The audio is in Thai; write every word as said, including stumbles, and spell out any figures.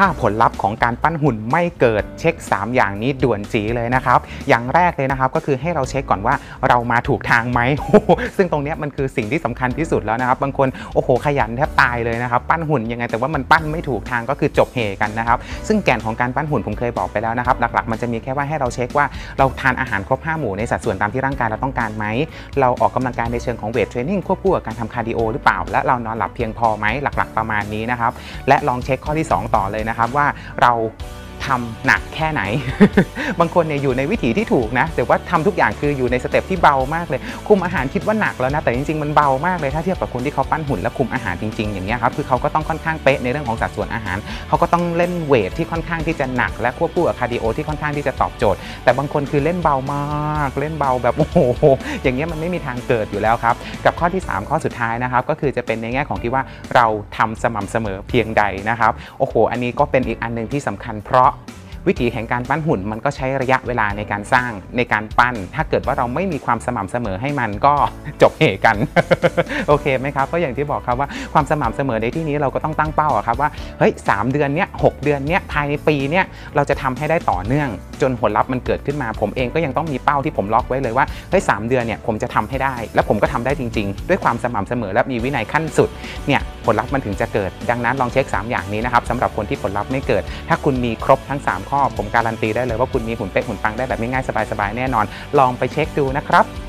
ถ้าผลลัพธ์ของการปั้นหุ่นไม่เกิดเช็คสามอย่างนี้ด่วนจีเลยนะครับอย่างแรกเลยนะครับก็คือให้เราเช็คก่อนว่าเรามาถูกทางไหมซึ่งตรงนี้มันคือสิ่งที่สำคัญที่สุดแล้วนะครับบางคนโอ้โหขยันแทบตายเลยนะครับปั้นหุ่นยังไงแต่ว่ามันปั้นไม่ถูกทางก็คือจบเหกันนะครับซึ่งแก่นของการปั้นหุ่นผมเคยบอกไปแล้วนะครับหลักๆมันจะมีแค่ว่าให้เราเช็คว่าเราทานอาหารครบห้าหมู่ในสัดส่วนตามที่ร่างกายเราต้องการไหมเราออกกำลังกายในเชิงของเวทเทรนนิ่งควบคู่กับการทำคาร์ดิโอหรือเปล่าและเรานอนหลับเพียงพอไหมหลักๆประมาณนี้นะครับและลองเช็คข้อที่สองต่อเลยนะครับว่าเราทำหนักแค่ไหน บางคนเนี่ยอยู่ในวิถีที่ถูกนะแต่ว่าทำทุกอย่างคืออยู่ในสเต็ปที่เบามากเลยคุมอาหารคิดว่าหนักแล้วนะแต่จริงๆมันเบามากเลยถ้าเทียบกับคนที่เขาปั้นหุ่นและคุมอาหารจริงๆอย่างนี้ครับคือเขาก็ต้องค่อนข้างเป๊ะในเรื่องของสัดส่วนอาหารเขาก็ต้องเล่นเวทที่ค่อนข้างที่จะหนักและควบคู่กับคาร์ดิโอที่ค่อนข้างที่จะตอบโจทย์แต่บางคนคือเล่นเบามากเล่นเบาแบบโอ้โหอย่างเงี้ยมันไม่มีทางเกิดอยู่แล้วครับกับข้อที่สามข้อสุดท้ายนะครับก็คือจะเป็นในแง่ของที่ว่าเราทำสม่ำเสมอเพียงใดนะครับโอ้โหอันนี้ก็เป็นอีกอันนึงที่สำคัญเพราะวิธีแห่งการปั้นหุ่นมันก็ใช้ระยะเวลาในการสร้างในการปั้นถ้าเกิดว่าเราไม่มีความสม่ำเสมอให้มันก็จบเหกัน โอเคไหมครับก็อย่างที่บอกครับว่าความสม่ำเสมอในที่นี้เราก็ต้องตั้งเป้าครับว่าเฮ้ยสามเดือนเนี้ยหกเดือนเนี้ยภายในปีเนี้ยเราจะทำให้ได้ต่อเนื่องจนผลลัพธ์มันเกิดขึ้นมาผมเองก็ยังต้องมีเป้าที่ผมล็อกไว้เลยว่าเฮ้ยสามเดือนเนี่ยผมจะทำให้ได้และผมก็ทำได้จริงๆด้วยความสม่ำเสมอและมีวินัยขั้นสุดเนี่ยผลลัพธ์มันถึงจะเกิดดังนั้นลองเช็คสามอย่างนี้นะครับสำหรับคนที่ผลลัพธ์ไม่เกิดถ้าคุณมีครบทั้งสามข้อผมการันตีได้เลยว่าคุณมีหุ่นเป๊ะหุ่นปังได้แบบง่ายๆสบายๆแน่นอนลองไปเช็คดูนะครับ